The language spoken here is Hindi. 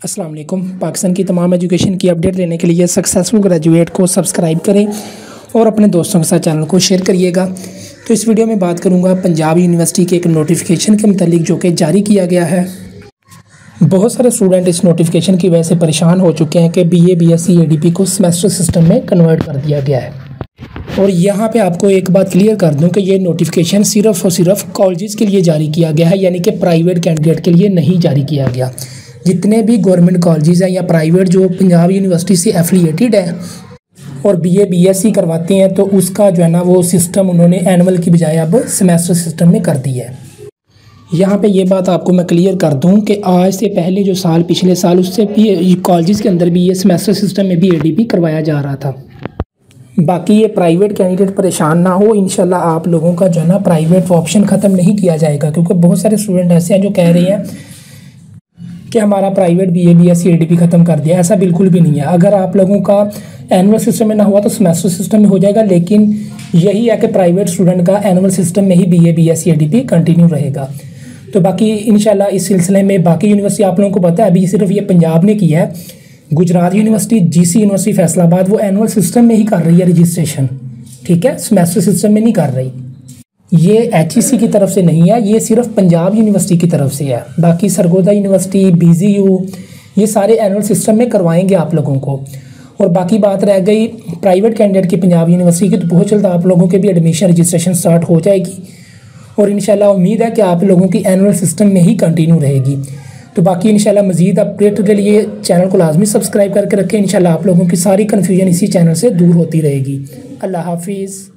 अस्सलाम वालेकुम। पाकिस्तान की तमाम एजुकेशन की अपडेट लेने के लिए सक्सेसफुल ग्रेजुएट को सब्सक्राइब करें और अपने दोस्तों के साथ चैनल को शेयर करिएगा। तो इस वीडियो में बात करूंगा पंजाब यूनिवर्सिटी के एक नोटिफिकेशन के मुतालिक जो कि जारी किया गया है। बहुत सारे स्टूडेंट इस नोटिफिकेशन की वजह से परेशान हो चुके हैं कि BA BSc ADP को सेमेस्टर सिस्टम में कन्वर्ट कर दिया गया है। और यहाँ पे आपको एक बात क्लियर कर दूं कि ये नोटिफिकेशन सिर्फ़ और सिर्फ कॉलेजेस के लिए जारी किया गया है, यानी कि प्राइवेट कैंडिडेट के लिए नहीं जारी किया गया। जितने भी गवर्नमेंट कॉलेजेस हैं या प्राइवेट जो पंजाब यूनिवर्सिटी से एफिलिएटेड है और BA BSc करवाते हैं, तो उसका जो है ना वो सिस्टम उन्होंने एनुअल की बजाय अब सेमेस्टर सिस्टम में कर दिया है। यहाँ पे ये बात आपको मैं क्लियर कर दूं कि आज से पहले जो साल पिछले साल उससे भी कॉलेजेस के अंदर भी ये सेमेस्टर सिस्टम में भी ADP करवाया जा रहा था। बाकी ये प्राइवेट कैंडिडेट परेशान ना हो, इंशाल्लाह आप लोगों का जो है ना प्राइवेट ऑप्शन ख़त्म नहीं किया जाएगा, क्योंकि बहुत सारे स्टूडेंट ऐसे हैं जो कह रहे हैं कि हमारा प्राइवेट BA BSc ADP ख़त्म कर दिया। ऐसा बिल्कुल भी नहीं है। अगर आप लोगों का एनुअल सिस्टम में ना हुआ तो सेमेस्टर सिस्टम में हो जाएगा, लेकिन यही है कि प्राइवेट स्टूडेंट का एनुअल सिस्टम में ही BA BSc ADP कंटिन्यू रहेगा। तो बाकी इंशाल्लाह इस सिलसिले में बाकी यूनिवर्सिटी आप लोगों को पता है, अभी सिर्फ ये पंजाब ने किया है। Gujrat university, GC university Faisalabad वो एनुअल सिस्टम में ही कर रही है रजिस्ट्रेशन, ठीक है, सेमेस्टर सिस्टम में नहीं कर रही। ये HEC की तरफ से नहीं है, ये सिर्फ पंजाब यूनिवर्सिटी की तरफ से है। बाकी सरगोदा यूनिवर्सिटी, BZU ये सारे एनुअल सिस्टम में करवाएंगे आप लोगों को। और बाकी बात रह गई प्राइवेट कैंडिडेट की पंजाब यूनिवर्सिटी की, तो बहुत जल्द आप लोगों के भी एडमिशन रजिस्ट्रेशन स्टार्ट हो जाएगी और इंशाल्लाह उम्मीद है कि आप लोगों की एनुअल सिस्टम में ही कंटिन्यू रहेगी। तो बाकी इंशाल्लाह मज़ीद अपडेट के लिए चैनल को लाजमी सब्सक्राइब करके रखें। इंशाल्लाह आप लोगों की सारी कन्फ्यूजन इसी चैनल से दूर होती रहेगी। अल्लाह हाफिज़।